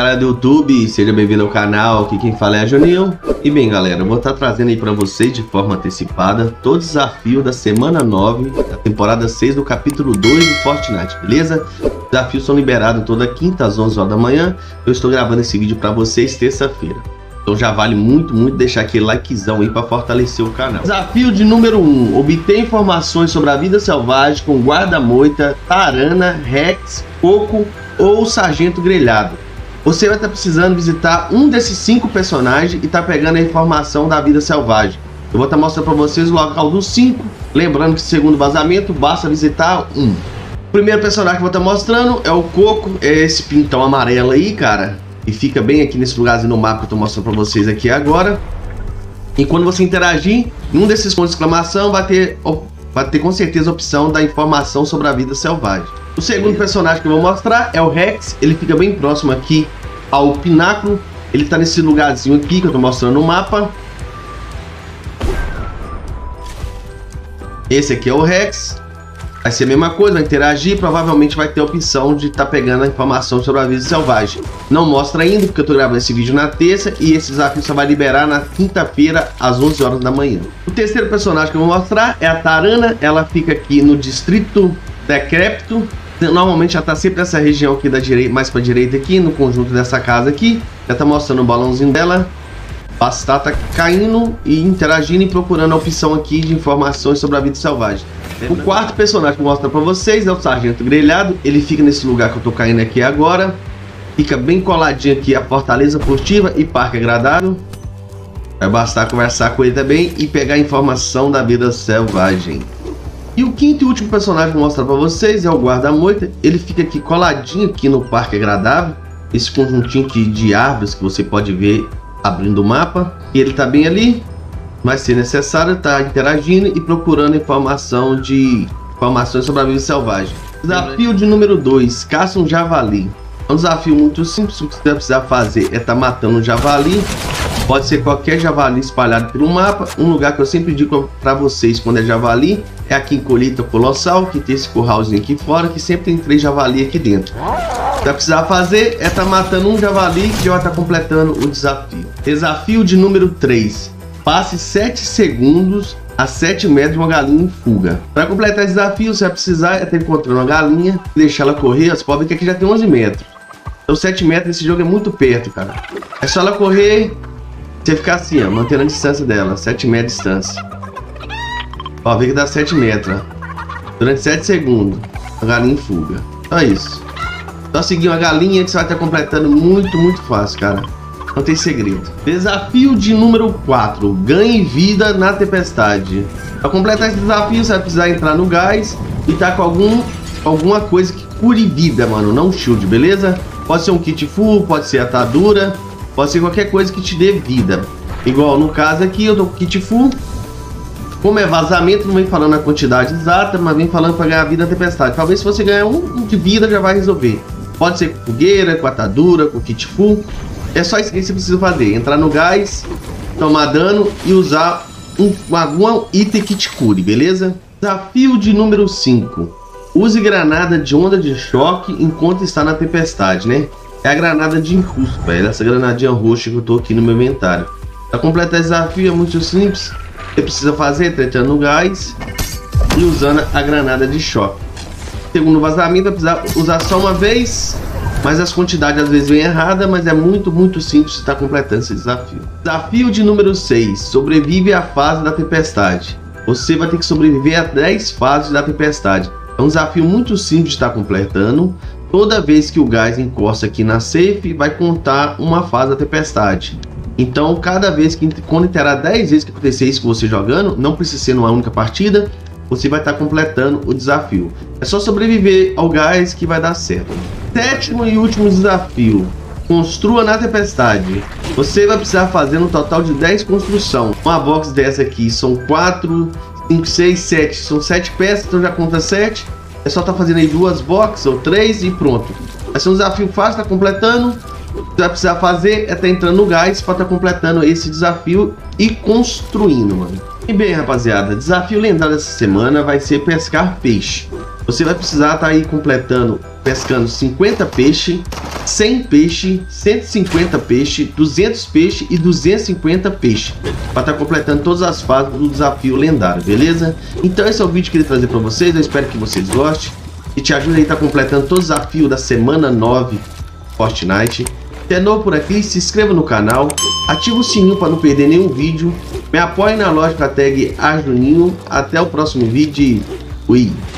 galera do YouTube, seja bem-vindo ao canal, aqui quem fala é a Juninho. E bem galera, eu vou estar trazendo aí para vocês de forma antecipada todo o desafio da semana 9 da temporada 6 do capítulo 2 do Fortnite, beleza? Os desafios são liberados toda quinta às 11 horas da manhã. Eu estou gravando esse vídeo para vocês terça-feira. Então já vale muito deixar aquele likezão aí para fortalecer o canal. Desafio de número 1. Obter informações sobre a vida selvagem com guarda-moita, tarana, Rex, coco ou sargento grelhado. Você vai estar precisando visitar um desses 5 personagens e tá pegando a informação da vida selvagem. Eu vou estar mostrando para vocês o local dos 5. Lembrando que segundo vazamento basta visitar um. O primeiro personagem que eu vou estar mostrando é o coco. É esse pintão amarelo aí, cara. E fica bem aqui nesse lugarzinho no mapa que eu tô mostrando para vocês aqui agora. E quando você interagir em um desses pontos de exclamação, vai ter com certeza a opção da informação sobre a vida selvagem. O segundo personagem que eu vou mostrar é o Rex. Ele fica bem próximo aqui ao pináculo. Ele tá nesse lugarzinho aqui que eu tô mostrando no mapa. Esse aqui é o Rex. Vai ser a mesma coisa, vai interagir, provavelmente vai ter a opção de estar pegando a informação sobre a vida selvagem. Não mostra ainda, porque eu tô gravando esse vídeo na terça e esse desafio só vai liberar na quinta-feira, às 11 horas da manhã. O terceiro personagem que eu vou mostrar é a Tarana. Ela fica aqui no distrito decrépito. Normalmente ela tá sempre nessa região aqui da direita, mais pra direita aqui, no conjunto dessa casa aqui. Já tá mostrando o balãozinho dela. Basta tá caindo e interagindo e procurando a opção aqui de informações sobre a vida selvagem. O quarto personagem que eu vou mostrar pra vocês é o sargento grelhado. Ele fica nesse lugar que eu tô caindo aqui agora. Fica bem coladinho aqui a fortaleza furtiva e parque agradável. Vai bastar conversar com ele também e pegar informação da vida selvagem. E o quinto e último personagem que eu vou mostrar pra vocês é o guarda-moita. Ele fica aqui coladinho aqui no parque agradável. Esse conjuntinho aqui de árvores que você pode ver abrindo o mapa. E ele tá bem ali. Vai ser necessário estar interagindo e procurando informações sobre a vida selvagem. Desafio de número 2. Caça um javali. É um desafio muito simples. O que você vai precisar fazer é estar matando um javali. Pode ser qualquer javali espalhado pelo mapa. Um lugar que eu sempre digo para vocês quando é javali é aqui em Colheita Colossal, que tem esse curralzinho aqui fora, que sempre tem 3 javali aqui dentro. O que vai precisar fazer é estar matando um javali que já vai estar completando o desafio. Desafio de número 3. Passe 7 segundos a 7 metros de uma galinha em fuga. Para completar esse desafio, você vai precisar ter encontrado uma galinha e deixar ela correr. Você pode ver que aqui já tem 11 metros. Então 7 metros nesse jogo é muito perto, cara. É só ela correr, você ficar assim, ó, mantendo a distância dela, 7 metros de distância. Ó, vê que dá 7 metros, ó. Durante 7 segundos, a galinha em fuga. Só isso. Só seguir uma galinha que você vai estar completando muito fácil, cara. Não tem segredo. Desafio de número 4. Ganhe vida na tempestade. Para completar esse desafio, você vai precisar entrar no gás e tá com alguma coisa que cure vida, mano. Não shield, beleza? Pode ser um kit full, pode ser atadura, pode ser qualquer coisa que te dê vida. Igual no caso aqui, eu tô com kit full. Como é vazamento, não vem falando a quantidade exata, mas vem falando para ganhar vida na tempestade. Talvez se você ganhar um de vida já vai resolver. Pode ser com fogueira, com atadura, com kit full. É só isso que você precisa fazer. Entrar no gás, tomar dano e usar algum item que te cure, beleza? Desafio de número 5. Use granada de onda de choque enquanto está na tempestade, né? É a granada de enrosco, velho. Essa granadinha roxa que eu tô aqui no meu inventário. Para completar esse desafio é muito simples. Você precisa fazer entrando no gás e usando a granada de choque. Segundo vazamento, vai precisar usar só uma vez. Mas as quantidades às vezes vêm erradas, mas é muito simples estar completando esse desafio. Desafio de número 6. Sobrevive à fase da tempestade. Você vai ter que sobreviver a 10 fases da tempestade. É um desafio muito simples de estar completando. Toda vez que o gás encosta aqui na safe, vai contar uma fase da tempestade. Então, cada vez que, quando terá 10 vezes que acontecer isso com você jogando, não precisa ser numa única partida, você vai estar completando o desafio. É só sobreviver ao gás que vai dar certo. Sétimo e último desafio. Construa na tempestade. Você vai precisar fazer um total de 10 construção. Uma box dessa aqui são 4, 5, 6, 7. São 7 peças, então já conta 7. É só estar fazendo aí 2 boxes ou 3 e pronto. Vai ser um desafio fácil, tá completando. O que você vai precisar fazer é estar entrando no gás para estar completando esse desafio e construindo, mano. E bem, rapaziada, desafio lendário dessa semana vai ser pescar peixe. você vai precisar estar aí completando, pescando 50 peixes, 100 peixes, 150 peixes, 200 peixes e 250 peixes, para estar completando todas as fases do desafio lendário, beleza? Então esse é o vídeo que eu queria trazer para vocês, eu espero que vocês gostem e te ajude aí a estar completando todos os desafios da semana 9 Fortnite. Se é novo por aqui, se inscreva no canal, ativa o sininho para não perder nenhum vídeo, me apoie na loja com a tag Ajuninho. Até o próximo vídeo e fui!